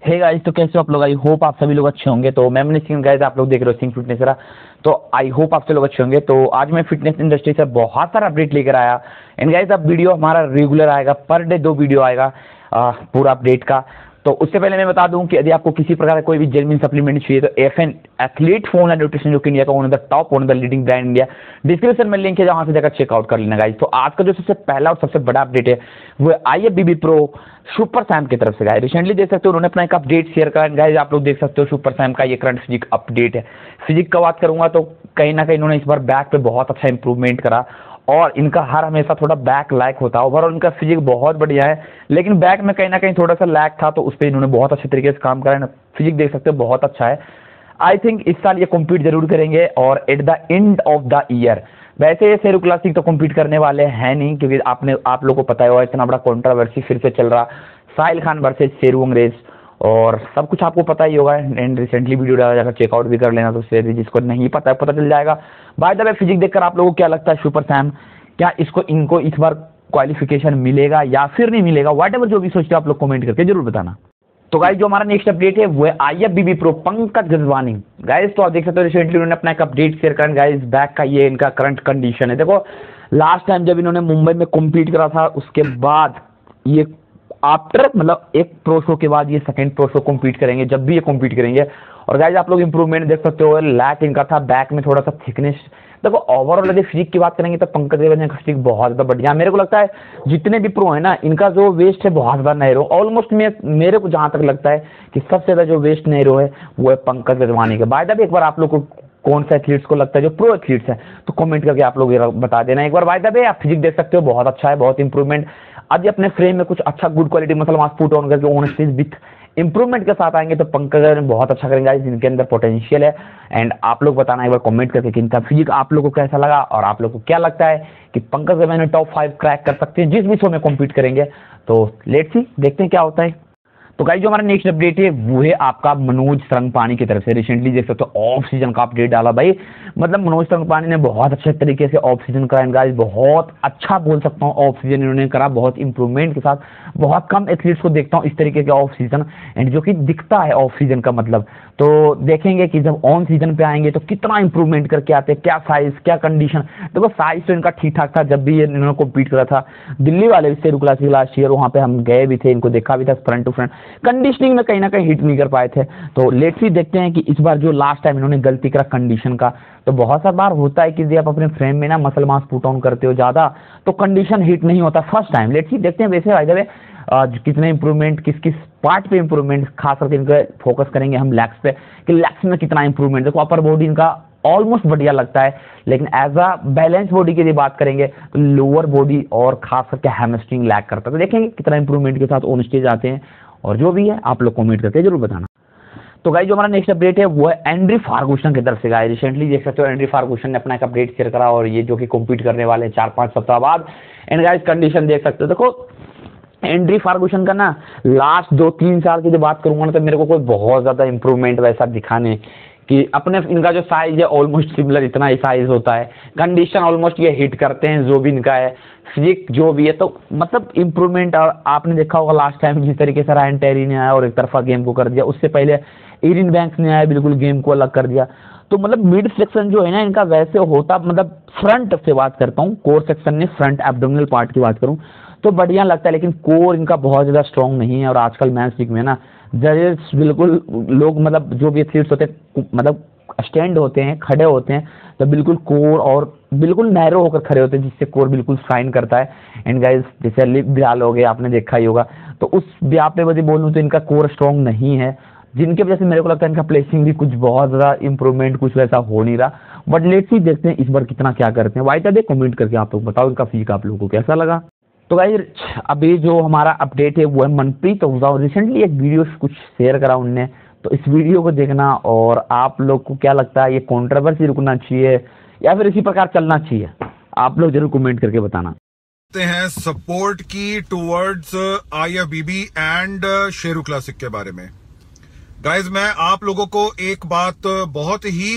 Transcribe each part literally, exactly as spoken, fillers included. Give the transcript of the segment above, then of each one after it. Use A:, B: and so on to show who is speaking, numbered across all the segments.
A: Hey guys, तो कैसे हो आप लोग? आई होप आप सभी लोग अच्छे होंगे। तो मैं मनीष सिंह, गाइस आप लोग देख रहे हो सिंह फिटनेस रहा। तो आई होप आप सभी लोग अच्छे होंगे। तो आज मैं फिटनेस इंडस्ट्री से बहुत सारा अपडेट लेकर आया। एंड गाइस अब वीडियो हमारा रेगुलर आएगा, पर डे दो वीडियो आएगा आ, पूरा अपडेट का। तो उससे पहले मैं बता दूं कि यदि आपको किसी प्रकार का कोई भी जेन्युइन सप्लीमेंट चाहिए तो F N athlete phone and nutrition, जो कि इंडिया का one of the top one of the leading brand India, description में लिंक है जहां से जाकर चेकआउट कर लेना गाइस। तो आज का जो सबसे पहला और सबसे बड़ा अपडेट है वो I F B B pro super Sam की तरफ से गाइस। रिसेंटली देख सकते हो उन्होंने अपना एक अपडेट शेयर करा गाइस। आप लोग देख सकते हो सुपर सैम का ये करंट फिजिक अपडेट है। फिजिक का बात करूंगा तो कहीं ना कहीं इन्होंने इस बार बैक पे बहुत अच्छा इंप्रूवमेंट करा और इनका हर हमेशा थोड़ा बैक लैक होता है। ओवरऑल इनका फिजिक बहुत बढ़िया है, लेकिन बैक में कहीं ना कहीं थोड़ा सा लैक था, तो उस पर इन्होंने बहुत अच्छे तरीके से काम करा है। फिजिक देख सकते हो बहुत अच्छा है। आई थिंक इस साल ये कम्पीट जरूर करेंगे और at the end of the year. वैसे ये शेरू क्लासिक तो कम्पीट करने वाले हैं नहीं, क्योंकि आपने आप लोग को पता है इतना बड़ा कॉन्ट्रोवर्सी फिर से चल रहा, साहिल खान वर्सेज शेरू अंग्रेज, और सब कुछ आपको पता ही होगा। एंड रिसेंटली वीडियो डाला जाकर चेकआउट भी कर लेना, तो उससे जिसको नहीं पता है पता चल जाएगा। बाय द वे फिजिक देखकर आप लोगों को क्या लगता है, सुपर सैम क्या इसको इनको इस बार क्वालिफिकेशन मिलेगा या फिर नहीं मिलेगा? व्हाट एवर जो भी सोचते हो आप लोग कमेंट करके जरूर बताना। तो गाइस जो हमारा नेक्स्ट अपडेट है वो है I F B B pro Pankaj Gajwani guys. तो आप देख सकते हो रिसेंटली उन्होंने अपना एक अपडेट शेयर करा गाइस। बैक का ये इनका करंट कंडीशन है। देखो लास्ट टाइम जब इन्होंने मुंबई में कम्पीट करा था, उसके बाद ये आफ्टर मतलब एक प्रो शो के बाद ये सेकंड प्रो शो कम्पीट करेंगे, जब भी ये कम्पीट करेंगे। और गाइस आप लोग इंप्रूवमेंट देख सकते हो, लैक इनका था बैक में थोड़ा सा थिकनेस। देखो ओवरऑल यदि फिजिक की बात करेंगे तो पंकज गजवानी का फिजिक बहुत ज्यादा बढ़िया। मेरे को लगता है जितने भी प्रो है ना, इनका जो वेस्ट है बहुत ज्यादा नैरो। ऑलमोस्ट मेरे को जहां तक लगता है कि सबसे ज्यादा जो वेस्ट नैरो है वो है पंकज गजवानी के। बाय द वे एक बार आप लोग को कौन सा एथलीट्स को लगता है जो प्रो एथलीट्स है, तो कमेंट करके आप लोग बता देना एक बार। बाय द वे आप फिजिक देख सकते हो बहुत अच्छा है, बहुत इंप्रूवमेंट। अभी अपने फ्रेम में कुछ अच्छा good quality muscle mass put on करके ऑन स्टेज विथ इंप्रूवमेंट के साथ आएंगे तो पंकज बहुत अच्छा करेंगे, जिनके अंदर पोटेंशियल है। एंड आप लोग बताना एक बार कमेंट करके कि इनका फिजिक आप लोग को कैसा लगा और आप लोग को क्या लगता है कि Pankaj Gajwani top five crack कर सकते हैं जिस भी शो में कम्पीट करेंगे। तो लेट्स सी, देखते हैं क्या होता है। तो गाइस जो हमारा नेक्स्ट अपडेट है वो है आपका मनोज सरंगपानी की तरफ से। रिसेंटली देख सकते हो ऑफ सीजन का अपडेट डाला भाई। मतलब मनोज सरंगपानी ने बहुत अच्छे तरीके से ऑफ सीजन करा गाइस, बहुत अच्छा बोल सकता हूँ ऑफ सीजन इन्होंने करा, बहुत इंप्रूवमेंट के साथ। बहुत कम एथलीट्स को देखता हूँ इस तरीके के ऑफ सीजन एंड जो कि दिखता है ऑफ सीजन का मतलब। तो देखेंगे कि जब ऑन सीजन पे आएंगे तो कितना इंप्रूवमेंट करके आते हैं, क्या साइज क्या कंडीशन। देखो साइज तो इनका ठीक ठाक था जब भी ये इन्होंने कम्पीट करा था दिल्ली वाले से क्लासिक लास्ट ईयर, वहाँ पे हम गए भी थे, इनको देखा भी था फ्रंट टू फ्रंट। कंडीशनिंग में कहीं ना कहीं हिट नहीं कर पाए थे। तो लेट्स सी देखते हैं कि इस बार जो लास्ट टाइम इन्होंने गलती करा कंडीशन का, तो बहुत सा बार होता है कि यदि आप अपने फ्रेम में ना मसल मास पुट ऑन करते हो ज्यादा तो कंडीशन हिट नहीं होता फर्स्ट टाइम। लेट्स सी देखते हैं वैसे बाय द वे कितने इंप्रूवमेंट किस किस पार्ट पे इंप्रूवमेंट, खास करके इनका फोकस करेंगे हम लैग्स पे कि लैग्स में कितना इंप्रूवमेंट। देखो अपर बॉडी इनका ऑलमोस्ट बढ़िया लगता है, लेकिन एज अ बैलेंस बॉडी की यदि बात करेंगे तो लोअर बॉडी और खास करके हैमस्ट्रिंग लैग करता है। तो देखेंगे कितना इंप्रूवमेंट के साथ ऑन स्टेज आते हैं, और जो भी है आप लोग कमेंट करके जरूर बताना। तो गाइस जो हमारा नेक्स्ट अपडेट है वो है एंड्री फार्गूसन की तरफ से गाइस। रिसेंटली देख सकते हो एंड्री फार्गूसन ने अपना एक अपडेट शेयर करा, और ये जो कि कम्पीट करने वाले हैं चार पांच सप्ताह बाद। एंड गाइस कंडीशन देख सकते हो, देखो एंड्री फार्गूसन का ना लास्ट दो तीन साल की जो बात करूंगा ना, तो मेरे को कोई बहुत ज्यादा इंप्रूवमेंट वैसा दिखाने कि अपने इनका जो साइज है ऑलमोस्ट सिमिलर, इतना ही साइज होता है। कंडीशन ऑलमोस्ट ये हिट करते हैं जो भी इनका है, फिजिक जो भी है, तो मतलब इंप्रूवमेंट। और आपने देखा होगा लास्ट टाइम जिस तरीके से रायन टेरी ने आया और एक तरफा गेम को कर दिया, उससे पहले एरिन बैंक्स ने आया बिल्कुल गेम को अलग कर दिया। तो मतलब मिड सेक्शन जो है ना इनका वैसे होता, मतलब फ्रंट से बात करता हूँ, कोर सेक्शन में फ्रंट एब्डोमिनल पार्ट की बात करूँ तो बढ़िया लगता है, लेकिन कोर इनका बहुत ज़्यादा स्ट्रॉन्ग नहीं है। और आजकल मैच लीग में ना जजेस बिल्कुल लोग मतलब जो भी एथलीट्स होते हैं मतलब स्टैंड होते हैं, खड़े होते हैं, तो बिल्कुल कोर और बिल्कुल नैरो होकर खड़े होते हैं, जिससे कोर बिल्कुल शाइन करता है। एंड गाइस जैसे लिप ब्याल हो गए, आपने देखा ही होगा, तो उस ब्याह पे वजह बोलूँ तो इनका कोर स्ट्रॉन्ग नहीं है, जिनके वजह से मेरे को लगता है इनका प्लेसिंग भी कुछ बहुत ज़्यादा इंप्रूवमेंट कुछ वैसा हो नहीं रहा। बट लेट्स सी देखते हैं इस बार कितना क्या करते हैं। वाइट दे कमेंट करके आप लोग बताओ इनका फीक आप लोगों को कैसा लगा। तो गाइस अभी जो हमारा अपडेट है वो है मनप्रीत ओझा। रिसेंटली एक वीडियो कुछ शेयर करा उनने, तो इस वीडियो को देखना और आप लोग को क्या लगता है ये कंट्रोवर्सी रुकना चाहिए या फिर इसी प्रकार चलना चाहिए, आप लोग जरूर कमेंट करके बताना।
B: हैं सपोर्ट की towards I F B B and Sheru classic के बारे में। गाइज मैं आप लोगों को एक बात बहुत ही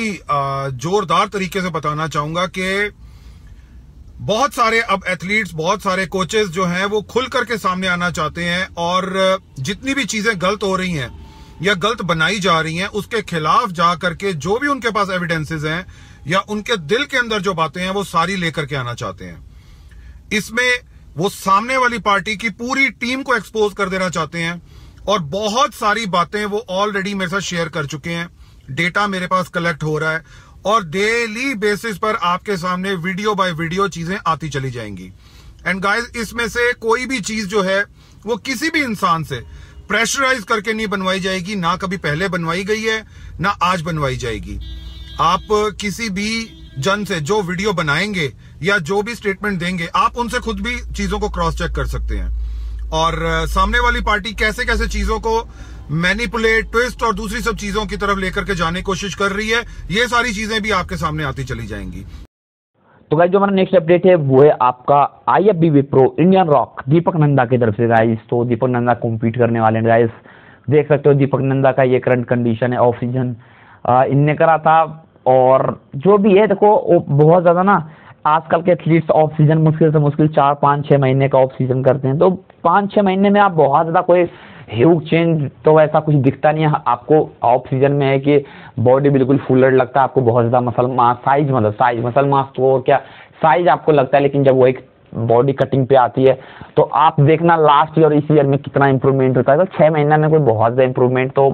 B: जोरदार तरीके से बताना चाहूंगा कि बहुत सारे अब एथलीट्स, बहुत सारे कोचेस जो हैं वो खुल करके सामने आना चाहते हैं और जितनी भी चीजें गलत हो रही हैं या गलत बनाई जा रही हैं उसके खिलाफ जा करके जो भी उनके पास एविडेंसेस हैं या उनके दिल के अंदर जो बातें हैं वो सारी लेकर के आना चाहते हैं। इसमें वो सामने वाली पार्टी की पूरी टीम को एक्सपोज कर देना चाहते हैं और बहुत सारी बातें वो ऑलरेडी मेरे साथ शेयर कर चुके हैं। डेटा मेरे पास कलेक्ट हो रहा है और डेली बेसिस पर आपके सामने वीडियो बाय वीडियो चीजें आती चली जाएंगी। एंड गाइस, इसमें से कोई भी चीज जो है वो किसी भी इंसान से प्रेशराइज करके नहीं बनवाई जाएगी, ना कभी पहले बनवाई गई है ना आज बनवाई जाएगी। आप किसी भी जन से जो वीडियो बनाएंगे या जो भी स्टेटमेंट देंगे, आप उनसे खुद भी चीजों को क्रॉस चेक कर सकते हैं। और सामने वाली पार्टी कैसे कैसे चीजों को मैनिपुलेट, ट्विस्ट और दूसरी सब चीजों की तरफ लेकर के जाने की कोशिश कर रही है, ये सारी चीजें भी आपके सामने आती चली जाएंगी।
A: तो गाइस, जो हमारा नेक्स्ट अपडेट है वो है आपका I F B B pro Indian rock Deepak Nanda की तरफ से। गाइस, तो दीपक नंदा कॉम्पीट करने वाले हैं। गाइस, देख सकते हो दीपक नंदा का ये करंट कंडीशन है। ऑफ सीजन इनने करा था और जो भी है देखो बहुत ज्यादा ना आजकल के एथलीट्स ऑफ सीजन मुश्किल से मुश्किल चार पाँच छः महीने का ऑफ सीजन करते हैं। तो पाँच छः महीने में आप बहुत ज़्यादा कोई ह्यूज चेंज तो ऐसा कुछ दिखता नहीं है आपको। ऑफ सीजन में है कि बॉडी बिल्कुल फुलर लगता है आपको, बहुत ज़्यादा मसल मास साइज मतलब साइज मसल मास तो और क्या साइज आपको लगता है। लेकिन जब वो एक बॉडी कटिंग पे आती है तो आप देखना लास्ट ईयर और इस ईयर में कितना इंप्रूवमेंट होता है। तो छः महीने में कोई बहुत ज़्यादा इंप्रूवमेंट तो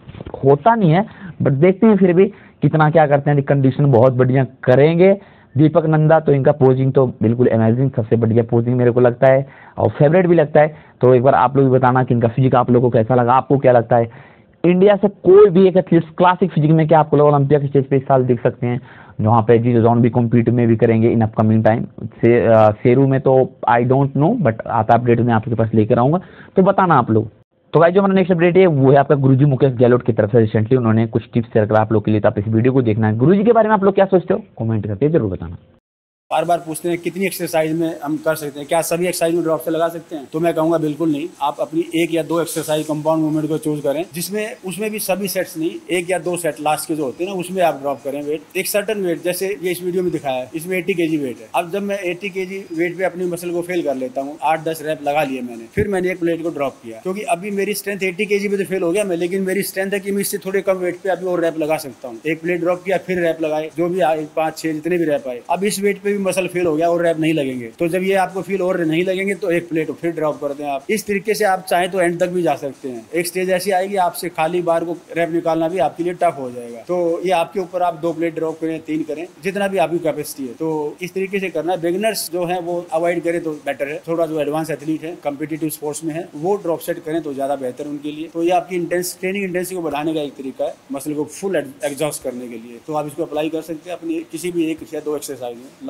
A: होता नहीं है, बट देखते हैं फिर भी कितना क्या करते हैं। कंडीशन बहुत बढ़िया करेंगे दीपक नंदा। तो इनका पोजिंग तो बिल्कुल अमेजिंग, सबसे बढ़िया पोजिंग मेरे को लगता है और फेवरेट भी लगता है। तो एक बार आप लोग बताना कि इनका फिजिक आप लोगों को कैसा लगा, आपको क्या लगता है। इंडिया से कोई भी एक एथलीट क्लासिक फिजिक में क्या आपको लोग ओलंपिया के स्टेज पे इस साल देख सकते हैं, जहाँ पे जी जोन भी कॉम्पीट में भी करेंगे इन अपकमिंग टाइम। से, आ, शेरू में तो आई डोंट नो, बट आता अपडेट में आपके पास लेकर आऊँगा, तो बताना आप लोग। तो गाइस, जो हमारा नेक्स्ट अपडेट है वो है आपका गुरुजी मुकेश गहलोत की तरफ से। रिसेंटली उन्होंने कुछ टिप्स शेयर करा आप लोग के लिए, तो आप इस वीडियो को देखना है। गुरुजी के बारे में आप लोग क्या सोचते हो कमेंट करके जरूर बताना।
C: बार बार पूछते हैं कितनी एक्सरसाइज में हम कर सकते हैं, क्या सभी एक्सरसाइज में ड्रॉप से लगा सकते हैं? तो मैं कहूंगा बिल्कुल नहीं। आप अपनी एक या दो एक्सरसाइज कंपाउंड मूवमेंट को चूज करें जिसमें उसमें भी सभी सेट्स नहीं, एक या दो सेट लास्ट के जो होते हैं ना उसमें आप ड्रॉप करें वेट, एक सर्टन वेट। जैसे ये इस वीडियो में दिखाया है, इसमें अस्सी केजी वेट है। अब जब मैं अस्सी केजी वेट पे अपनी मसल को फेल कर लेता हूँ, आठ दस रैप लगा लिए मैंने, फिर मैंने एक प्लेट को ड्रॉप किया क्योंकि अभी मेरी स्ट्रेंथ अस्सी केजी पे तो फेल हो गया मैं, लेकिन मेरी स्ट्रेंथ है कि मैं इससे थोड़े कम वेट पे अभी और रैप लगा सकता हूँ। एक प्लेट ड्रॉप किया, फिर रैप लगाए, जो भी आए पांच छह जितने भी रैप आए। अब इस वेट पे भी मसल फेल हो गया और रैप नहीं लगेंगे, तो जब ये आपको फील और नहीं लगेंगे तो एक प्लेट फिर ड्रॉप कर दें आप। इस तरीके से आप चाहें तो एंड तक भी जा सकते हैं। एक स्टेज ऐसी आएगी आपसे खाली बार को रैप निकालना भी आपके लिए टफ हो जाएगा। तो ये आपके ऊपर, आप दो प्लेट ड्रॉप करें, तीन करें, जितना भी आपकी कैपेसिटी है। तो इस तरीके से करना है। बिगिनर्स जो है वो अवॉइड करें तो बेटर है। थोड़ा जो एडवांस एथलीट है, कॉम्पिटिटिव स्पोर्ट्स में है, वो ड्रॉप सेट करें तो ज्यादा बेहतर उनके लिए। तो ये आपकी इंटेंस ट्रेनिंग इंटेंसिटी को बढ़ाने का एक तरीका है, मसल को फुल एग्जॉस्ट करने के लिए। तो आप इसको अप्लाई कर सकते हैं अपनी किसी भी एक या दो एक्सरसाइज में।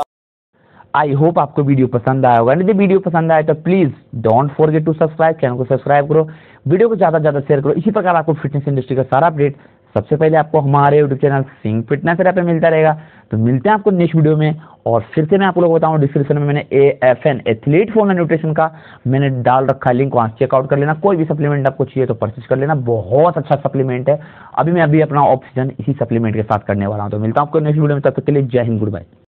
A: आई होप आपको वीडियो पसंद आया होगा। यदि वीडियो पसंद आए तो please don't forget to subscribe, channel को सब्सक्राइब करो, वीडियो को ज़्यादा से ज़्यादा शेयर करो। इसी प्रकार आपको फिटनेस इंडस्ट्री का सारा अपडेट सबसे पहले आपको हमारे YouTube channel Singh fitness app पे मिलता रहेगा। तो मिलते हैं आपको नेक्स्ट वीडियो में। और फिर से मैं आप लोगों को बताऊँ, डिस्क्रिप्शन में मैंने A F N athlete form and nutrition का मैंने डाल रखा है लिंक, वहाँ चेकआउट कर लेना। कोई भी सप्लीमेंट आपको चाहिए तो परचेज कर लेना, बहुत अच्छा सप्लीमेंट है। अभी मैं अभी अपना ऑफ सीजन इसी सप्लीमेंट के साथ करने वाला हूँ। तो मिलता हूँ आपको नेक्स्ट वीडियो में, तब तक के लिए जय हिंद, गुड बाय।